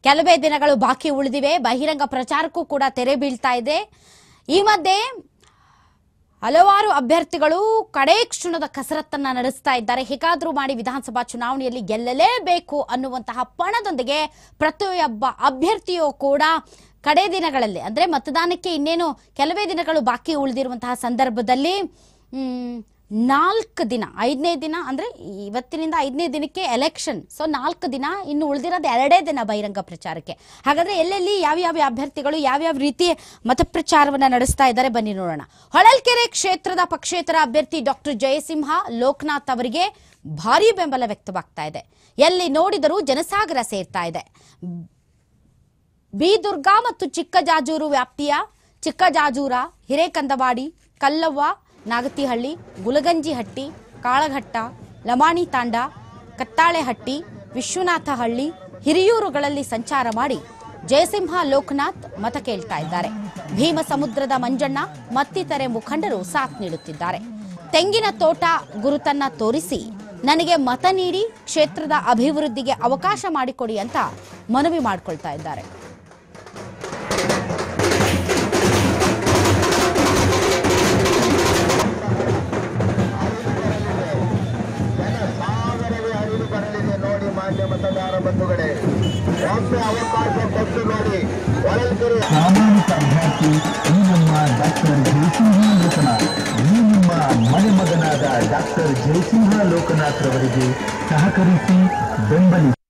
ಕೆಲವೇ ದಿನಗಳು ಬಾಕಿ ಉಳಿದಿವೆ. ಬಹಿರಂಗ ಪ್ರಚಾರಕ್ಕೂ ಕೂಡ ತೆರೆ ಬೀಳ್ತಾ ಇದೆ. ಈ ಮಧ್ಯೆ ಹಲವಾರು ಅಭ್ಯರ್ಥಿಗಳು ಕಡೇ ಕ್ಷಣದ ಕಸರತ್ತನ್ನ ನಡೆಸ್ತಾ ಇದ್ದಾರೆ. ಹೇಗಾದರೂ ಮಾಡಿ ವಿಧಾನಸಭಾ ಚುನಾವಣೆಯಲ್ಲಿ ಗೆಲ್ಲಲೇಬೇಕು ಅನ್ನುವಂತಹ ಪಣದೊಂದಿಗೆ ಪ್ರತಿಯೊಬ್ಬ ಅಭ್ಯರ್ಥಿಯೂ ಕೂಡ ಕಡೆ ದಿನಗಳಲ್ಲಿ ಅಂದ್ರೆ ಮತದಾನಕ್ಕೆ ಇನ್ನೇನು ಕೆಲವೇ ದಿನಗಳು ಬಾಕಿ ಉಳಿದಿರುವಂತಹ ಸಂದರ್ಭದಲ್ಲಿ 4 ದಿನ 5ನೇ ದಿನ ಅಂದ್ರೆ ಇವತ್ತಿನಿಂದ 5ನೇ ದಿನಕ್ಕೆ ಎಲೆಕ್ಷನ್. ಸೊ 4 ದಿನ ಇನ್ನು ಉಳಿದಿರೋದು 2 ದಿನ ಬಹಿರಂಗ ಪ್ರಚಾರಕ್ಕೆ. ಹಾಗಾದ್ರೆ ಎಲ್ಲೆಲ್ಲಿ ಯಾವ್ಯಾವ ಅಭ್ಯರ್ಥಿಗಳು ಯಾವ್ಯಾವ ರೀತಿ ಮತಪ್ರಚಾರವನ್ನ ನಡೆಸ್ತಾ ಇದ್ದಾರೆ ಬನ್ನಿ ನೋಡೋಣ. ಹೊಳಲ್ಕೆರೆ ಕ್ಷೇತ್ರದ ಪಕ್ಷೇತರ ಅಭ್ಯರ್ಥಿ ಡಾಕ್ಟರ್ ಜಯಸಿಂಹ ಲೋಕನಾಥ್ ಅವರಿಗೆ ಭಾರಿ ಬೆಂಬಲ ವ್ಯಕ್ತವಾಗ್ತಾ ಇದೆ. ಎಲ್ಲಿ ನೋಡಿದರೂ ಜನಸಾಗರ ಸೇರ್ತಾ ಇದೆ. ಬಿ ದುರ್ಗಾ ಮತ್ತು ಚಿಕ್ಕಜಾಜೂರು ವ್ಯಾಪ್ತಿಯ ಚಿಕ್ಕಜಾಜೂರ, ಹಿರೇಕಂದವಾಡಿ, ಕಲ್ಲವ್ವ, ನಾಗತಿಹಳ್ಳಿ, ಗುಲಗಂಜಿಹಟ್ಟಿ, ಕಾಳಘಟ್ಟ, ಲಮಾಣಿ ತಾಂಡ, ಕತ್ತಾಳೆಹಟ್ಟಿ, ವಿಶ್ವನಾಥಹಳ್ಳಿ, ಹಿರಿಯೂರುಗಳಲ್ಲಿ ಸಂಚಾರ ಮಾಡಿ ಜಯಸಿಂಹ ಲೋಕನಾಥ್ ಮತ ಕೇಳ್ತಾ ಇದ್ದಾರೆ. ಭೀಮಸಮುದ್ರದ ಮಂಜಣ್ಣ ಮತ್ತಿತರೆ ಮುಖಂಡರು ಸಾಥ್ ನೀಡುತ್ತಿದ್ದಾರೆ. ತೆಂಗಿನ ತೋಟ ಗುರುತನ್ನ ತೋರಿಸಿ ನನಗೆ ಮತ ನೀಡಿ ಕ್ಷೇತ್ರದ ಅಭಿವೃದ್ಧಿಗೆ ಅವಕಾಶ ಮಾಡಿಕೊಡಿ ಅಂತ ಮನವಿ ಮಾಡಿಕೊಳ್ತಾ ಇದ್ದಾರೆ. मतदार बंधुगळे ಒಮ್ಮೆ ಅವಕಾಶ ಕೊಟ್ಟು ನೋಡಿ. ಹೊಳಲ್ಕೆರೆ ಪ್ರಾಮಾಣಿಕ ಅಭ್ಯರ್ಥಿ ಈ ನಮ್ಮ ಡಾಕ್ಟರ್ ಜಯಸಿಂಹ ಲೋಕನಾಥ್, ಈ ನಿಮ್ಮ ಮನೆ ಮಗನಾದ ಡಾಕ್ಟರ್ ಜಯಸಿಂಹ ಲೋಕನಾಥ್ ರವರಿಗೆ ಸಹಕರಿಸಿ ಬೆಂಬಲಿಸಿ.